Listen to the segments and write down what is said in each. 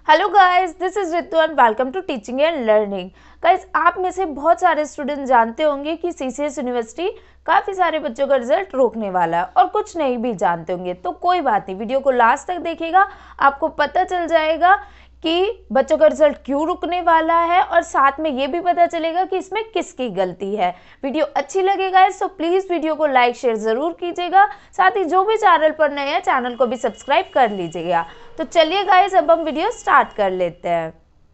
Hello guys, this is Ritu and welcome to teaching and learning. Guys, आप में से बहुत सारे स्टूडेंट जानते होंगे कि सीसीएस यूनिवर्सिटी काफ़ी सारे बच्चों का रिजल्ट रोकने वाला है और कुछ नहीं भी जानते होंगे। तो कोई बात नहीं, वीडियो को लास्ट तक देखिएगा, आपको पता चल जाएगा कि बच्चों का रिजल्ट क्यों रुकने वाला है और साथ में ये भी पता चलेगा कि इसमें किसकी गलती है। वीडियो अच्छी लगेगा तो प्लीज़ वीडियो को लाइक शेयर ज़रूर कीजिएगा। साथ ही जो भी चैनल पर नए हैं चैनल को भी सब्सक्राइब कर लीजिएगा। तो चलिए गाइस, अब हम वीडियो स्टार्ट कर लेते हैं।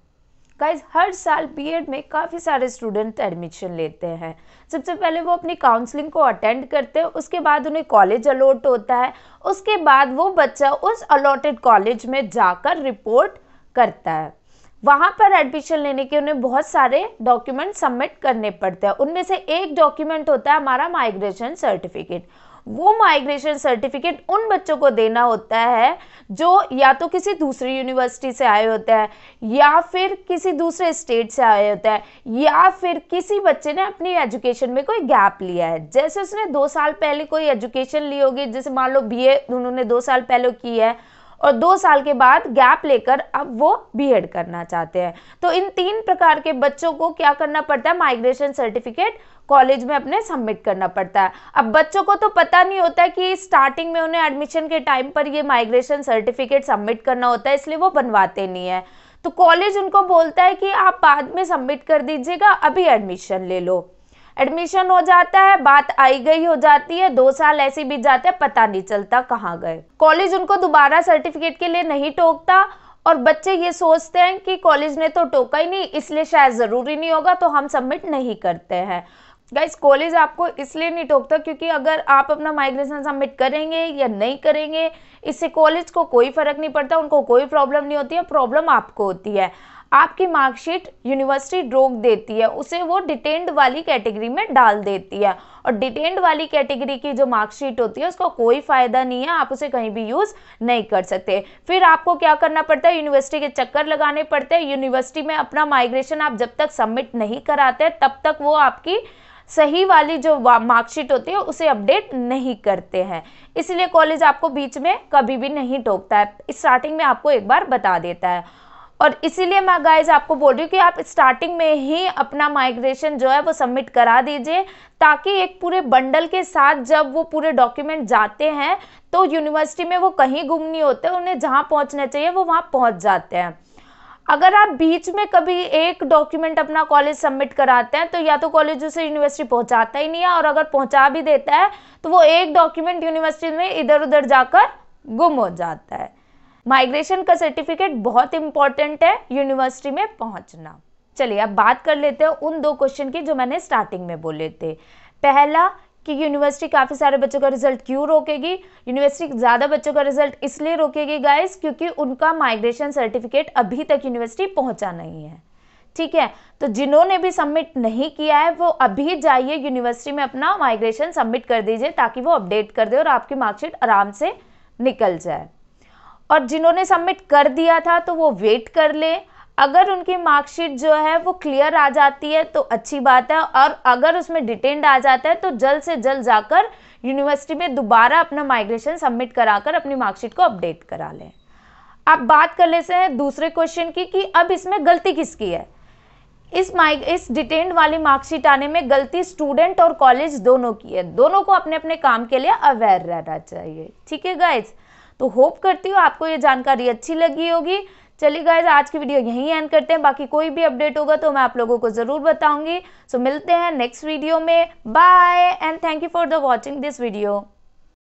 गाइस, हर साल बीएड में काफ़ी सारे स्टूडेंट एडमिशन लेते हैं। सबसे पहले वो अपनी काउंसलिंग को अटेंड करते हैं, उसके बाद उन्हें कॉलेज अलॉट होता है, उसके बाद वो बच्चा उस अलॉटेड कॉलेज में जाकर रिपोर्ट करता है। वहाँ पर एडमिशन लेने के उन्हें बहुत सारे डॉक्यूमेंट सबमिट करने पड़ते हैं। उनमें से एक डॉक्यूमेंट होता है हमारा माइग्रेशन सर्टिफिकेट। वो माइग्रेशन सर्टिफिकेट उन बच्चों को देना होता है जो या तो किसी दूसरी यूनिवर्सिटी से आए होते हैं, या फिर किसी दूसरे स्टेट से आए होते हैं, या फिर किसी बच्चे ने अपनी एजुकेशन में कोई गैप लिया है। जैसे उसने 2 साल पहले कोई एजुकेशन ली होगी, जैसे मान लो बीए उन्होंने 2 साल पहले की है और 2 साल के बाद गैप लेकर अब वो बीएड करना चाहते हैं। तो इन 3 प्रकार के बच्चों को क्या करना पड़ता है, माइग्रेशन सर्टिफिकेट कॉलेज में अपने सबमिट करना पड़ता है। अब बच्चों को तो पता नहीं होता कि स्टार्टिंग में उन्हें एडमिशन के टाइम पर ये माइग्रेशन सर्टिफिकेट सबमिट करना होता है, इसलिए वो बनवाते नहीं है। तो कॉलेज उनको बोलता है कि आप बाद में सबमिट कर दीजिएगा, अभी एडमिशन ले लो। एडमिशन हो जाता है, बात आई गई हो जाती है, 2 साल ऐसे बीत जाते हैं, पता नहीं चलता कहाँ गए। कॉलेज उनको दोबारा सर्टिफिकेट के लिए नहीं टोकता और बच्चे ये सोचते हैं कि कॉलेज ने तो टोका ही नहीं, इसलिए शायद ज़रूरी नहीं होगा, तो हम सबमिट नहीं करते हैं। गाइस, कॉलेज आपको इसलिए नहीं टोकता क्योंकि अगर आप अपना माइग्रेशन सबमिट करेंगे या नहीं करेंगे, इससे कॉलेज को कोई फर्क नहीं पड़ता, उनको कोई प्रॉब्लम नहीं होती है। प्रॉब्लम आपको होती है, आपकी मार्कशीट यूनिवर्सिटी रोक देती है, उसे वो डिटेन्ड वाली कैटेगरी में डाल देती है। और डिटेन्ड वाली कैटेगरी की जो मार्कशीट होती है उसका कोई फ़ायदा नहीं है, आप उसे कहीं भी यूज़ नहीं कर सकते। फिर आपको क्या करना पड़ता है, यूनिवर्सिटी के चक्कर लगाने पड़ते हैं। यूनिवर्सिटी में अपना माइग्रेशन आप जब तक सबमिट नहीं कराते तब तक वो आपकी सही वाली जो मार्कशीट होती है उसे अपडेट नहीं करते हैं। इसलिए कॉलेज आपको बीच में कभी भी नहीं टोकता है, स्टार्टिंग में आपको एक बार बता देता है। और इसीलिए मैं गाइज आपको बोल रही हूँ कि आप स्टार्टिंग में ही अपना माइग्रेशन जो है वो सबमिट करा दीजिए, ताकि एक पूरे बंडल के साथ जब वो पूरे डॉक्यूमेंट जाते हैं तो यूनिवर्सिटी में वो कहीं गुम नहीं होते, उन्हें जहाँ पहुँचना चाहिए वो वहाँ पहुँच जाते हैं। अगर आप बीच में कभी एक डॉक्यूमेंट अपना कॉलेज सबमिट कराते हैं तो या तो कॉलेज उसे यूनिवर्सिटी पहुंचाता ही नहीं है, और अगर पहुंचा भी देता है तो वो एक डॉक्यूमेंट यूनिवर्सिटी में इधर उधर जाकर गुम हो जाता है। माइग्रेशन का सर्टिफिकेट बहुत इंपॉर्टेंट है यूनिवर्सिटी में पहुंचना। चलिए अब बात कर लेते हैं उन 2 क्वेश्चन की जो मैंने स्टार्टिंग में बोले थे। पहला कि यूनिवर्सिटी काफ़ी सारे बच्चों का रिजल्ट क्यों रोकेगी। यूनिवर्सिटी ज़्यादा बच्चों का रिजल्ट इसलिए रोकेगी गाइस क्योंकि उनका माइग्रेशन सर्टिफिकेट अभी तक यूनिवर्सिटी पहुंचा नहीं है। ठीक है, तो जिन्होंने भी सबमिट नहीं किया है वो अभी जाइए यूनिवर्सिटी में अपना माइग्रेशन सबमिट कर दीजिए, ताकि वो अपडेट कर दे और आपकी मार्कशीट आराम से निकल जाए। और जिन्होंने सबमिट कर दिया था तो वो वेट कर ले। अगर उनकी मार्कशीट जो है वो क्लियर आ जाती है तो अच्छी बात है, और अगर उसमें डिटेन्ड आ जाता है तो जल्द से जल्द जाकर यूनिवर्सिटी में दोबारा अपना माइग्रेशन सबमिट कराकर अपनी मार्कशीट को अपडेट करा लें। अब बात कर लेते हैं दूसरे क्वेश्चन की कि अब इसमें गलती किसकी है। इस डिटेन्ड वाली मार्कशीट आने में गलती स्टूडेंट और कॉलेज दोनों की है। दोनों को अपने अपने काम के लिए अवेयर रहना चाहिए। ठीक है गाइज, तो होप करती हूँ आपको ये जानकारी अच्छी लगी होगी। चलिए गाइज, आज की वीडियो यहीं एंड करते हैं, बाकी कोई भी अपडेट होगा तो मैं आप लोगों को ज़रूर बताऊंगी। सो मिलते हैं नेक्स्ट वीडियो में। Bye and thank you for the watching this video.